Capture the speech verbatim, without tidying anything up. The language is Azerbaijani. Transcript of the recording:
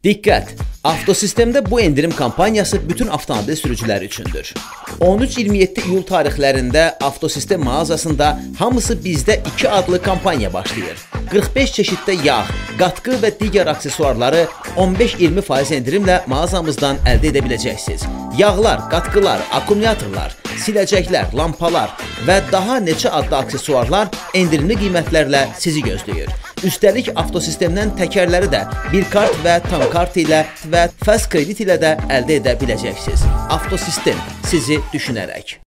Diqqət! Avtosistemdə bu endirim kampaniyası bütün avtomobil sürücüləri üçündür. on üç iyirmi yeddi iyul tarixlərində Avtosistem mağazasında Hamısı Bizdə iki adlı kampaniya başlayır. qırx beş çeşiddə yağ, qatqı və digər aksesuarları on beş iyirmi faiz endirimlə mağazamızdan əldə edə biləcəksiniz. Yağlar, qatqılar, akkumulyatorlar, siləcəklər, lampalar və daha neçə adlı aksesuarlar endirimli qiymətlərlə sizi gözləyir. Üstəlik Avtosistemdən təkərləri də bir kart və tam kart ilə və fast kredit ilə də əldə edə biləcəksiniz. Avtosistem sizi düşünərək.